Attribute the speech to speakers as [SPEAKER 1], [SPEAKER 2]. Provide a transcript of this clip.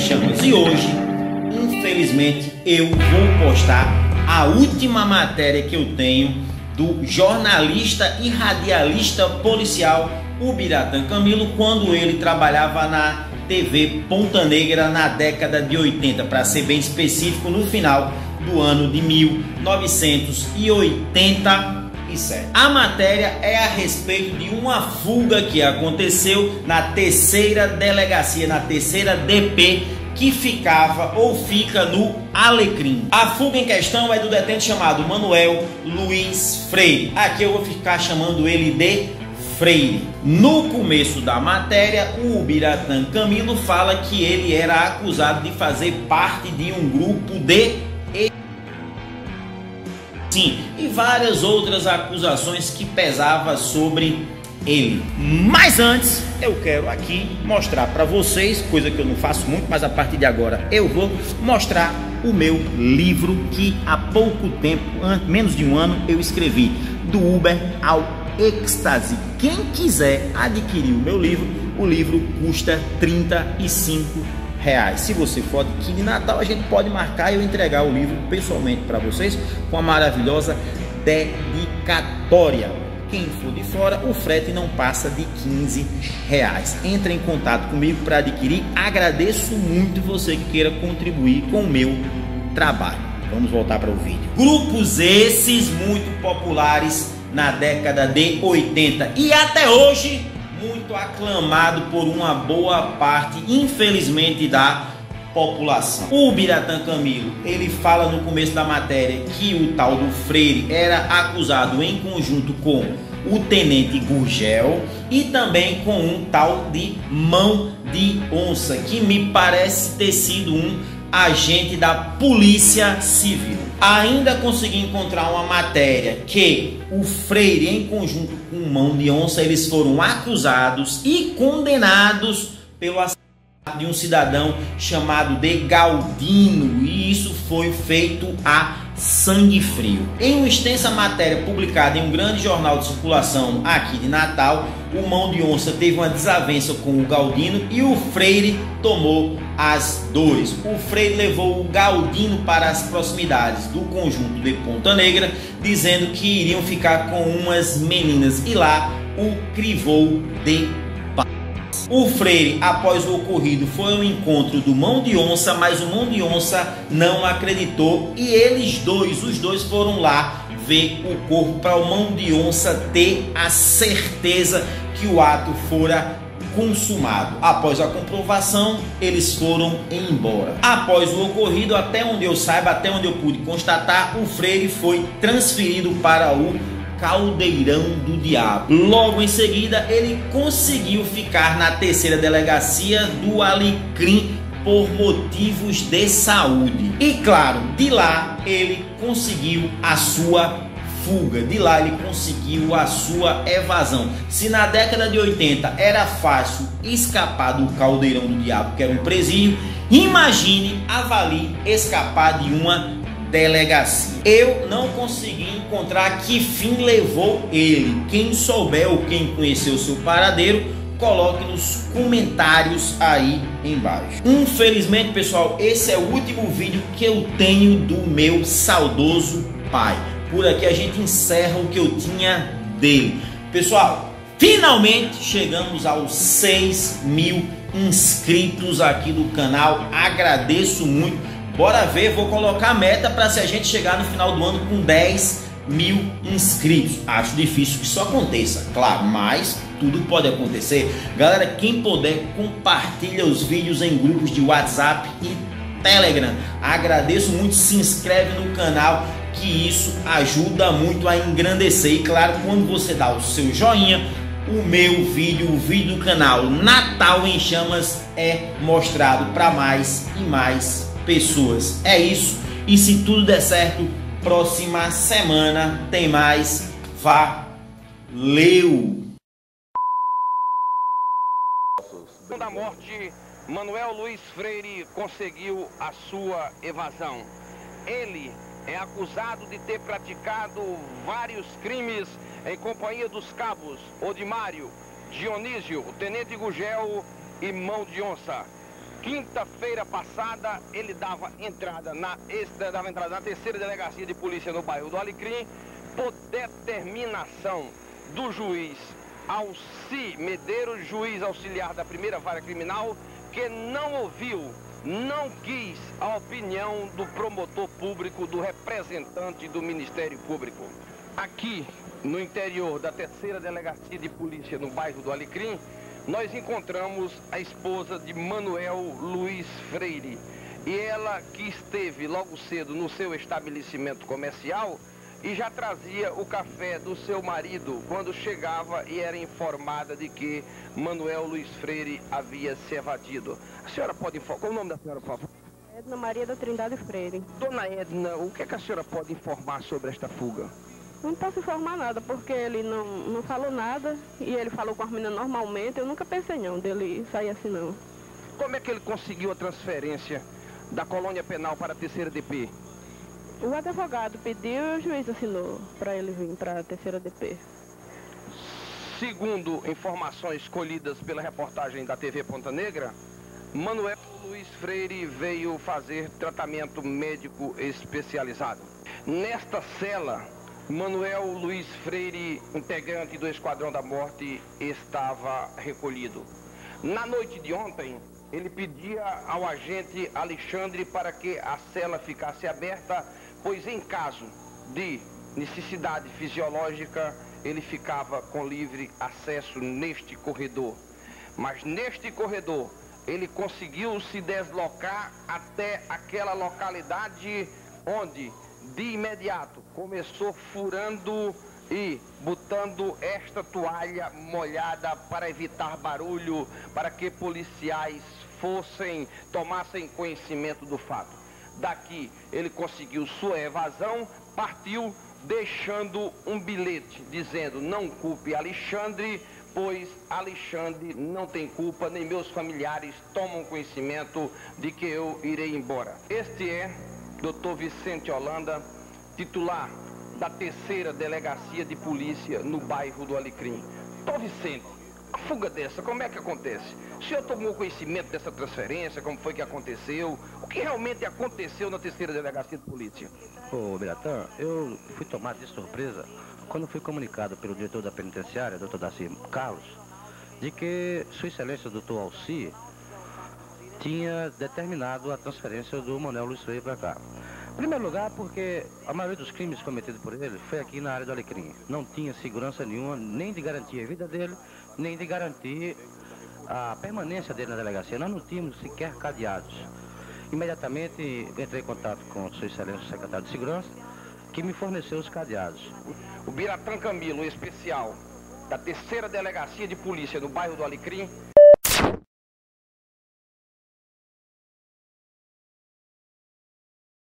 [SPEAKER 1] Chamas. E hoje, infelizmente, eu vou postar a última matéria que eu tenho do jornalista e radialista policial Ubiratã Camilo, quando ele trabalhava na TV Ponta Negra na década de 80, para ser bem específico, no final do ano de 1987. A matéria é a respeito de uma fuga que aconteceu na terceira delegacia, na terceira DP, que ficava ou fica no Alecrim. A fuga em questão é do detento chamado Manuel Luiz Freire. Aqui eu vou ficar chamando ele de Freire. No começo da matéria, o Ubiratã Camilo fala que ele era acusado de fazer parte de um grupo de e várias outras acusações que pesavam sobre ele. Mas antes, eu quero aqui mostrar para vocês, coisa que eu não faço muito, mas a partir de agora eu vou mostrar o meu livro que há pouco tempo, menos de um ano, eu escrevi, do Uber ao êxtase. Quem quiser adquirir o meu livro, o livro custa R$35. Se você for adquirir de Natal, a gente pode marcar e eu entregar o livro pessoalmente para vocês com a maravilhosa dedicatória. Quem for de fora, o frete não passa de R$15. Entre em contato comigo para adquirir. Agradeço muito você que queira contribuir com o meu trabalho. Vamos voltar para o vídeo. Grupos esses muito populares na década de 80 e até hoje muito aclamado por uma boa parte, infelizmente, da população. O Ubiratã Camilo, ele fala no começo da matéria que o tal do Freire era acusado em conjunto com o tenente Gurgel e também com um tal de Mão de Onça, que me parece ter sido um agente da Polícia Civil. Ainda consegui encontrar uma matéria que o Freire, em conjunto com Mão de Onça, eles foram acusados e condenados pelo assassinato de um cidadão chamado de Galdino, e isso foi feito a sangue frio. Em uma extensa matéria publicada em um grande jornal de circulação aqui de Natal, o Mão de Onça teve uma desavença com o Galdino e o Freire tomou as dores. O Freire levou o Galdino para as proximidades do conjunto de Ponta Negra, dizendo que iriam ficar com umas meninas, e lá o crivou de paz. O Freire, após o ocorrido, foi ao encontro do Mão de Onça, mas o Mão de Onça não acreditou e os dois foram lá ver o corpo para o Mão de Onça ter a certeza que o ato fora consumado. Após a comprovação, eles foram embora. Após o ocorrido, até onde eu saiba, até onde eu pude constatar, o Freire foi transferido para o Caldeirão do Diabo. Logo em seguida, ele conseguiu ficar na terceira delegacia do Alecrim por motivos de saúde. E claro, de lá ele conseguiu a sua fuga, de lá ele conseguiu a sua evasão. Se na década de 80 era fácil escapar do Caldeirão do Diabo, que era um presídio, imagine, avalie escapar de uma delegacia. Eu não consegui encontrar que fim levou ele. Quem souber ou quem conheceu o seu paradeiro, coloque nos comentários aí embaixo. Infelizmente, pessoal, esse é o último vídeo que eu tenho do meu saudoso pai. Por aqui a gente encerra o que eu tinha dele. Pessoal, finalmente chegamos aos 6.000 inscritos aqui do canal. Agradeço muito. Bora ver, vou colocar a meta para se a gente chegar no final do ano com 10.000 inscritos. Acho difícil que isso aconteça, claro, mas tudo pode acontecer. Galera, quem puder, compartilha os vídeos em grupos de WhatsApp e Telegram. Agradeço muito, se inscreve no canal, que isso ajuda muito a engrandecer. E claro, quando você dá o seu joinha, o meu vídeo, o vídeo do canal Natal em Chamas é mostrado para mais e mais pessoas. É isso, e se tudo der certo, próxima semana tem mais. Valeu!
[SPEAKER 2] Da morte, Manuel Luiz Freire conseguiu a sua evasão. Ele é acusado de ter praticado vários crimes em companhia dos cabos Odimário, Dionísio, Tenente Gurgel e Mão de Onça. quinta-feira passada, ele dava entrada na terceira delegacia de polícia no bairro do Alecrim, por determinação do juiz Alci Medeiros, juiz auxiliar da primeira vara criminal, que não ouviu, não quis a opinião do promotor público, do representante do Ministério Público. Aqui, no interior da terceira delegacia de polícia no bairro do Alecrim, nós encontramos a esposa de Manuel Luiz Freire. E ela que esteve logo cedo no seu estabelecimento comercial e já trazia o café do seu marido quando chegava e era informada de que Manuel Luiz Freire havia se evadido. A senhora pode informar? Qual o nome da senhora, por favor?
[SPEAKER 3] Edna Maria da Trindade Freire.
[SPEAKER 2] Dona Edna, o que é que a senhora pode informar sobre esta fuga?
[SPEAKER 3] Não posso informar nada, porque ele não falou nada e ele falou com as meninas normalmente. Eu nunca pensei não dele sair assim não.
[SPEAKER 2] Como é que ele conseguiu a transferência da colônia penal para a terceira DP?
[SPEAKER 3] O advogado pediu e o juiz assinou para ele vir para a terceira DP.
[SPEAKER 2] Segundo informações colhidas pela reportagem da TV Ponta Negra, Manuel Luiz Freire veio fazer tratamento médico especializado. Nesta cela, Manuel Luiz Freire, integrante do Esquadrão da Morte, estava recolhido. Na noite de ontem, ele pedia ao agente Alexandre para que a cela ficasse aberta, pois em caso de necessidade fisiológica, ele ficava com livre acesso neste corredor. Mas neste corredor, ele conseguiu se deslocar até aquela localidade onde, de imediato, começou furando e botando esta toalha molhada para evitar barulho, para que policiais tomassem conhecimento do fato. Daqui ele conseguiu sua evasão, partiu deixando um bilhete dizendo: não culpe Alexandre, pois Alexandre não tem culpa, nem meus familiares tomam conhecimento de que eu irei embora. Este é Dr. Vicente Holanda, titular da terceira delegacia de polícia no bairro do Alecrim. Dr. Vicente, a fuga dessa, como é que acontece? O senhor tomou conhecimento dessa transferência, como foi que aconteceu? O que realmente aconteceu na terceira delegacia de polícia?
[SPEAKER 4] Ô, Biratã, eu fui tomado de surpresa quando fui comunicado pelo diretor da penitenciária, Dr. Darcy Carlos, de que Sua Excelência, Dr. Alci, tinha determinado a transferência do Manuel Luiz Freire para cá. Em primeiro lugar, porque a maioria dos crimes cometidos por ele foi aqui na área do Alecrim. Não tinha segurança nenhuma, nem de garantir a vida dele, nem de garantir a permanência dele na delegacia. Nós não tínhamos sequer cadeados. Imediatamente entrei em contato com Sua Excelência, o secretário de Segurança, que me forneceu os cadeados.
[SPEAKER 2] O Biratã Camilo, especial da terceira delegacia de polícia no bairro do Alecrim,